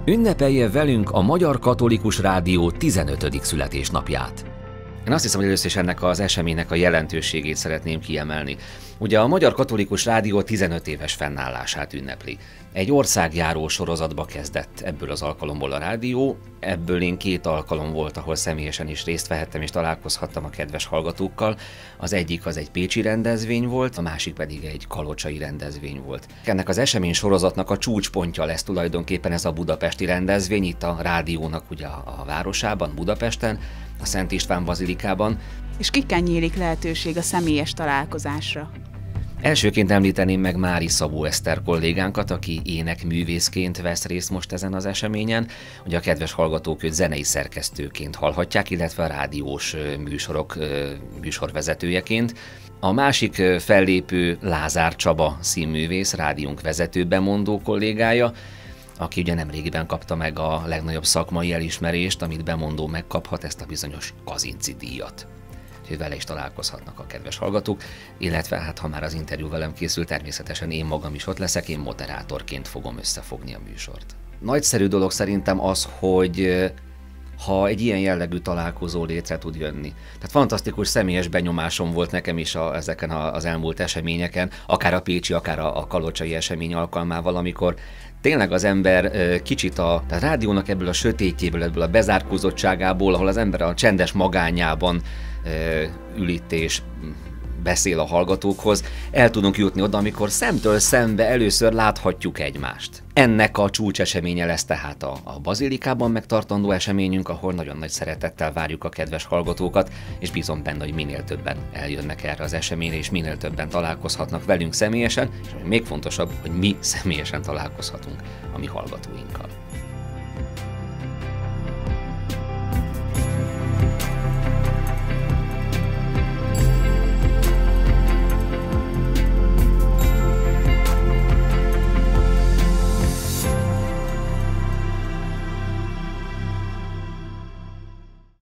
Ünnepelje velünk a Magyar Katolikus Rádió 15. születésnapját. Én azt hiszem, hogy először is ennek az eseménynek a jelentőségét szeretném kiemelni. Ugye a Magyar Katolikus Rádió 15 éves fennállását ünnepli. Egy országjáró sorozatba kezdett ebből az alkalomból a rádió, ebből én 2 alkalom volt, ahol személyesen is részt vehettem és találkozhattam a kedves hallgatókkal. Az egyik az egy pécsi rendezvény volt, a másik pedig egy kalocsai rendezvény volt. Ennek az esemény sorozatnak a csúcspontja lesz tulajdonképpen ez a budapesti rendezvény, itt a rádiónak ugye a városában, Budapesten, a Szent István bazilikában. És kikkel nyílik lehetőség a személyes találkozásra? Elsőként említeném meg Mári Szabó Eszter kollégánkat, aki énekművészként vesz részt most ezen az eseményen. Ugye a kedves hallgatók őt zenei szerkesztőként hallhatják, illetve a rádiós műsorok műsorvezetőjeként. A másik fellépő Lázár Csaba színművész, rádiónk vezető bemondó kollégája, aki ugye nemrégiben kapta meg a legnagyobb szakmai elismerést, amit bemondó megkaphat, ezt a bizonyos Kazinczy díjat. Úgyhogy vele is találkozhatnak a kedves hallgatók, illetve hát ha már az interjú velem készül, természetesen én magam is ott leszek, én moderátorként fogom összefogni a műsort. Nagyszerű dolog szerintem az, hogy ha egy ilyen jellegű találkozó létre tud jönni. Tehát fantasztikus személyes benyomásom volt nekem is ezeken az elmúlt eseményeken, akár a pécsi, akár a kalocsai esemény alkalmával, amikor tényleg az ember kicsit a rádiónak ebből a sötétjéből, ebből a bezárkózottságából, ahol az ember a csendes magányában ül itt és beszél a hallgatókhoz, el tudunk jutni oda, amikor szemtől szembe először láthatjuk egymást. Ennek a csúcseseménye lesz tehát a bazilikában megtartandó eseményünk, ahol nagyon nagy szeretettel várjuk a kedves hallgatókat, és bízom benne, hogy minél többen eljönnek erre az eseményre, és minél többen találkozhatnak velünk személyesen, és még fontosabb, hogy mi személyesen találkozhatunk a mi hallgatóinkkal.